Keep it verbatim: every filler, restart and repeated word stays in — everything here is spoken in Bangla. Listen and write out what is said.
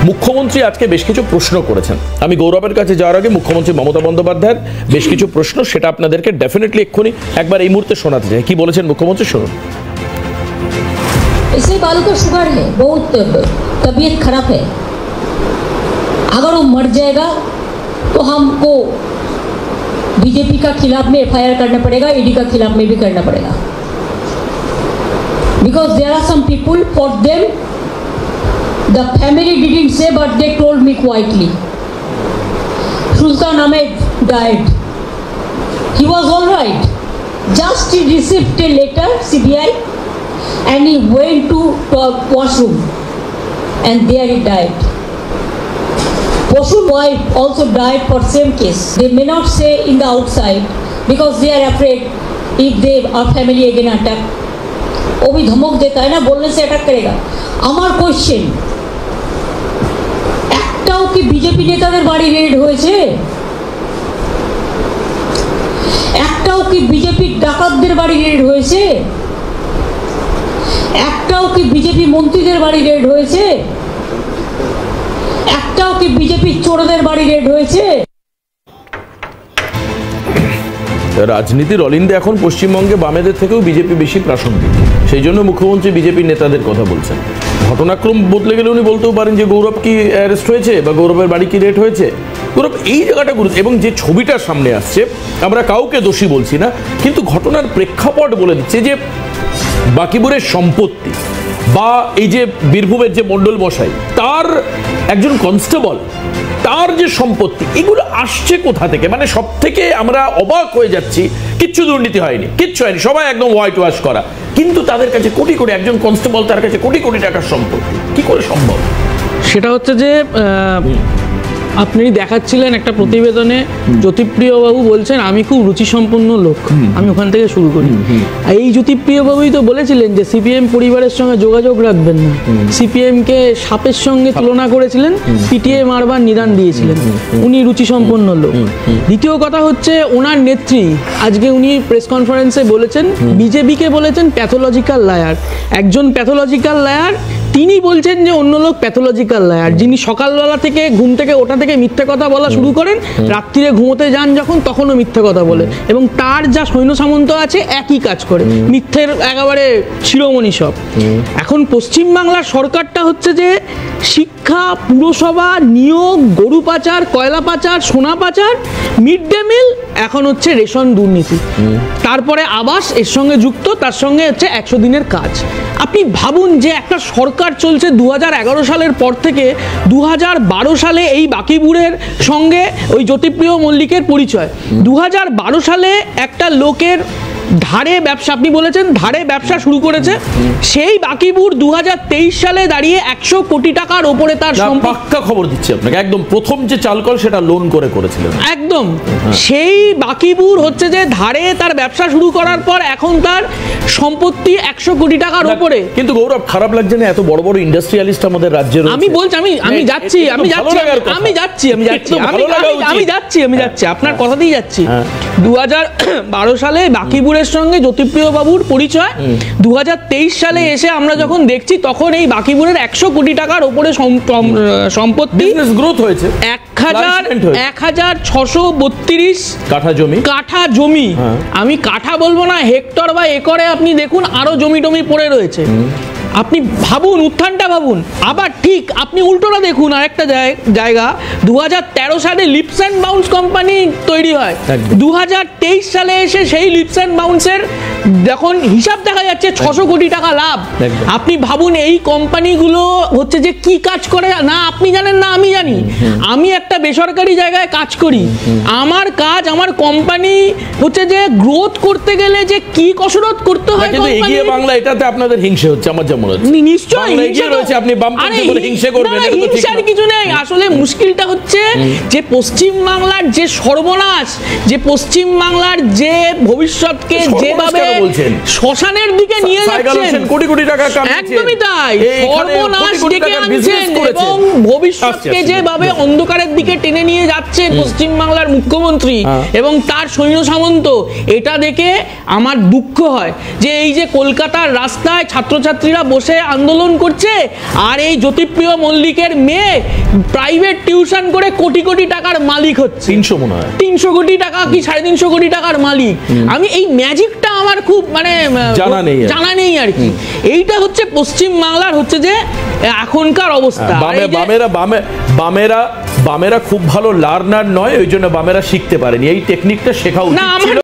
মুখ্যমন্ত্রী আজকে বেশ কিছু প্রশ্ন করেছেন। আমি গৌরবের কাছে যাওয়ার আগে মুখ্যমন্ত্রী মমতা বন্দ্যোপাধ্যায়ের বেশ কিছু প্রশ্ন, সেটা আপনাদেরকে ডেফিনেটলি এক্ষুনি একবার এই মুহূর্তে শোনাতে চাই। কি বলেছেন মুখ্যমন্ত্রী, শুনুন। इसे बालू का शुगर है, बहुत तबीयत खराब है, अगर वो मर जाएगा तो हमको बीजेपी का खिलाफ में एफ आई आर करना पड़ेगा, ईडी का खिलाफ में भी करना पड़ेगा, because there are some people for them the family didn't say but they told me quietly Sultan Ahmed died, he was all right, just he received a letter C B I and he went to the washroom and there he died. Poshu's wife also died for same case. They may not say in the outside because they are afraid if they our family again attack. वो भी धमक देता है ना, बोलने से अटैक करेगा। আমার কোশ্চেন, একটাও কি বিজেপি নেতাদের বাড়ি রেড হয়েছে? একটাও কি বিজেপি ডাকাতদের বাড়ি রেড হয়েছে? একটাও কি বিজেপি মন্ত্রীদের বাড়ি রেড হয়েছে? একটাও কি বিজেপি চোরদের বাড়ি রেড হয়েছে? রাজনীতির অলিন্দে এখন পশ্চিমবঙ্গে বামেদের থেকেও বিজেপি বেশি প্রাসঙ্গিক, সেই জন্য মুখ্যমন্ত্রী বিজেপির নেতাদের কথা বলছেন। ঘটনাক্রম বদলে গেলে উনি বলতেও পারেন যে গৌরব কি অ্যারেস্ট হয়েছে বা গৌরবের বাড়ি কি রেড হয়েছে। গৌরব এই জায়গাটা গুরুত্ব, এবং যে ছবিটা সামনে আসছে, আমরা কাউকে দোষী বলছি না, কিন্তু ঘটনার প্রেক্ষাপট বলে দিচ্ছে যে বাকিবুরের সম্পত্তি বা এই যে বীরভূমের যে মণ্ডল মশাই, তার একজন কনস্টেবল, তার যে সম্পত্তি, এগুলো আসছে কোথা থেকে? মানে সব থেকে আমরা অবাক হয়ে যাচ্ছি, কিচ্ছু দুর্নীতি হয়নি, কিচ্ছু হয়নি, সবাই একদম হোয়াইট ওয়াশ করা, কিন্তু তাদের কাছে কোটি কোটি, একজন কনস্টেবল তার কাছে কোটি কোটি টাকার সম্পত্তি, কি করে সম্ভব? সেটা হচ্ছে যে আপনি দেখাচ্ছিলেন একটা প্রতিবেদনে, জ্যোতিপ্রিয় বাবু বলছেন আমি খুব রুচিসম্পন্ন লোক, আমি ওখান থেকে শুরু করি। এই জ্যোতিপ্রিয় বাবুই তো বলেছিলেন যে সিপিএম পরিবারের সঙ্গে যোগাযোগ রাখবেন না, সিপিএম কে সাপের সঙ্গে তুলনা করেছিলেন, পিটিয়ে মারবার নিদান দিয়েছিলেন, উনি রুচিসম্পন্ন লোক। দ্বিতীয় কথা হচ্ছে ওনার নেত্রী আজকে উনি প্রেস কনফারেন্সে বলেছেন, বিজেপিকে বলেছেন প্যাথোলজিক্যাল লায়ার, একজন প্যাথোলজিক্যাল লায়ার তিনি বলছেন যে অন্য লোক প্যাথোলজিক্যাল লায়ার, যিনি সকালবেলা থেকে ঘুম থেকে ওঠা থেকে মিথ্যে কথা বলা শুরু করেন, রাত্রিরে ঘুমোতে যান যখন তখনও মিথ্যে কথা বলে, এবং তার যা সৈন্য সামন্ত আছে একই কাজ করে, মিথ্যের একেবারে শিরোমণি সব। এখন পশ্চিমবাংলার সরকারটা হচ্ছে যে শিক্ষা, পুরসভা, নিয়োগ, গরু পাচার, কয়লা পাচার, সোনা পাচার, মিড ডে মিল, এখন হচ্ছে রেশন দুর্নীতি, তারপরে আবাস এর সঙ্গে যুক্ত, তার সঙ্গে হচ্ছে একশো দিনের কাজ। আপনি ভাবুন যে একটা সরকার চলছে দু হাজার এগারো সালের পর থেকে দু হাজার বারো সালে এই বাকিবুরের সঙ্গে ওই জ্যোতিপ্রিয় মল্লিকের পরিচয়, দু হাজার বারো সালে একটা লোকের ধারে ব্যবসা, আপনি বলেছেন ধারে ব্যবসা শুরু করেছে, সেই বাকিবুর দু হাজার তেইশ সালে দাঁড়িয়ে একশো কোটি টাকার ওপরে তার পাক্কা খবর দিচ্ছি আপনাকে, একদম প্রথম যে চালকল সেটা লোন করে করেছিলেন একদম। সেই বাকিবুর হচ্ছে যে ধারে তার ব্যবসা শুরু করার পর এখন তার সম্পত্তি একশো কোটি টাকার ওপরে। কিন্তু গৌরব, খারাপ লাগছে না এত বড় বড় ইন্ডাস্ট্রিয়ালিস্ট আমাদের রাজ্যে? আমি বলছি, আমি আমি যাচ্ছি আমি যাচ্ছি আমি যাচ্ছি আমি যাচ্ছি আমি যাচ্ছি আমি যাচ্ছি আপনার কথাতেই যাচ্ছি। দু হাজার বারো সালে বাকিবুর সঙ্গে জ্যোতিপ্রিয় বাবুর পরিচয়, দু হাজার তেইশ সালে এসে আমরা যখন দেখছি তখন এই বাকিবুরের একশো কোটি টাকার উপরে সম্পত্তি গ্রোথ হয়েছে, এক হাজার এক হাজার ছশো বত্রিশ কাঠা জমি কাঠা জমি আমি কাঠা বলবো না, হেক্টর বা একরে আপনি দেখুন আরো জমি টমি পড়ে রয়েছে। আপনি ভাবুন, উত্থানটা ভাবুন। আবার ঠিক আপনি উল্টোটা দেখুন, আরেকটা জায়গা দু হাজার তেরো সালে লিপস অ্যান্ড বাউন্স কোম্পানি তৈরি হয়, দু হাজার তেইশ সালে এসে সেই লিপস অ্যান্ড বাউন্সের যখন হিসাব দেখা যাচ্ছে ছশো কোটি টাকা লাভ। আপনি ভাবুন এই কোম্পানিগুলো হচ্ছে যে কি কাজ করে, না আপনি জানেন না আমি জানি। আমি একটা বেসরকারি জায়গায় কাজ করি, আমার কাজ, আমার কোম্পানি হচ্ছে যে গ্রোথ করতে গেলে যে কি কসরত করতে হয়। কিন্তু এগিয়ে বাংলা, এটাতে আপনাদের হিংসে হচ্ছে আমার যেমন নিশ্চয়ই কিছু নেই। আসলে মুশকিলটা হচ্ছে যে পশ্চিম বাংলার যে সর্বনাশ, যে পশ্চিম বাংলার যে ভবিষ্যৎকে যেভাবে শ্মশানের দিকে নিয়ে যাচ্ছেন, কোটি কোটি টাকা, একদমই তাই, সর্বনাশ ডেকে আনছেন এবং ভবিষ্যৎকে আসছে, যেভাবে আসছে। অন্ধকারের দিকে টেনে নিয়ে যাচ্ছে পশ্চিমবাংলার মুখ্যমন্ত্রী হ্যাঁ। এবং তার সৈন্য সামন্ত, এটা দেখে আমার দুঃখ হয় যে এই যে কলকাতার রাস্তায় ছাত্রছাত্রীরা বসে আন্দোলন করছে, আর এই জ্যোতিপ্রিয় মল্লিকের মেয়ে প্রাইভেট টিউশন করে কোটি কোটি টাকার মালিক হচ্ছে। তিনশো মনে হয় তিনশো কোটি টাকা কি সাড়ে তিনশো কোটি টাকার মালিক। আমি এই ম্যাজিকটা আমার খুব মানে আহ, জানা নেই আর কি। জানা নেই আর কি। এইটা হচ্ছে পশ্চিম বাংলার হচ্ছে যে এখনকার অবস্থা। আর বামে এই যে- বামেরা বামে বামেরা বামেরা খুব ভালো লার্নার নয়, ওই জন্য বামেরা শিখতে পারেনি, এই টেকনিকটা শেখা উচিত না, আমার ছিল।